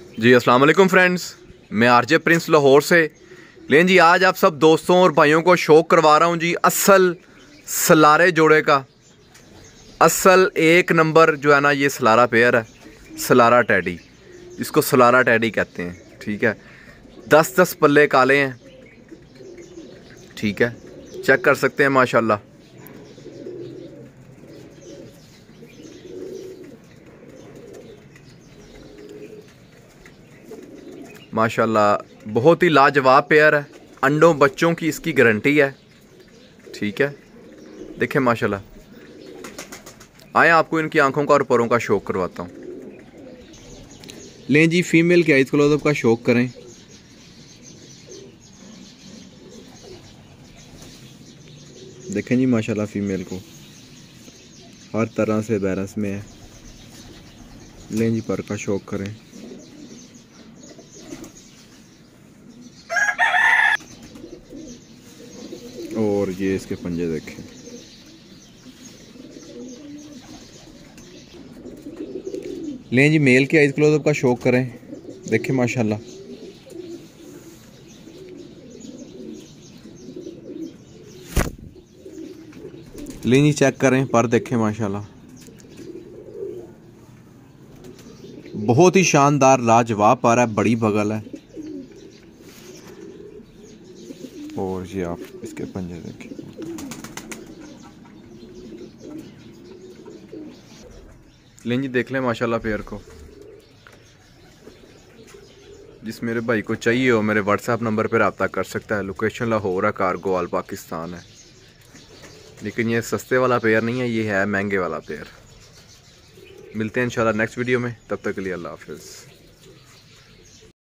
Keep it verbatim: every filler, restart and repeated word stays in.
जी अस्सलाम वालेकुम फ्रेंड्स, मैं आरजे प्रिंस लाहौर से। लेकिन जी आज आप सब दोस्तों और भाइयों को शौक करवा रहा हूँ जी असल सलारे जोड़े का। असल एक नंबर जो है ना, ये सलारा पेयर है, सलारा टैडी, इसको सलारा टैडी कहते हैं। ठीक है, दस दस पल्ले काले हैं। ठीक है, चेक कर सकते हैं माशाल्लाह। माशाल्लाह बहुत ही लाजवाब पेयर है। अंडों बच्चों की इसकी गारंटी है। ठीक है, देखें माशाल्लाह। आए आपको इनकी आंखों का और परों का शौक करवाता हूँ। लें जी, फीमेल के आइज क्लोजअप का शौक करें। देखें जी माशाल्लाह, फीमेल को हर तरह से बैलेंस में है। लें जी, पर का शौक करें। और ये इसके पंजे देखें। लें जी, मेल के आइज क्लोजअप का शौक करें। देखें माशाल्लाह, लें जी चेक करें, पर देखें माशाल्लाह, बहुत ही शानदार लाजवाब पर है, बड़ी बगल है। और ये आप इसके पंजे देखें। लें जी, देख लें माशाल्लाह पेयर को। जिस मेरे भाई को चाहिए हो मेरे व्हाट्सएप नंबर पर रब्ता कर सकता है। लोकेशन लाहौर है, कारगो ऑल पाकिस्तान है। लेकिन ये सस्ते वाला पेयर नहीं है, ये है महंगे वाला पेयर। मिलते हैं इंशाल्लाह नेक्स्ट वीडियो में, तब तक के लिए अल्लाह हाफिज़।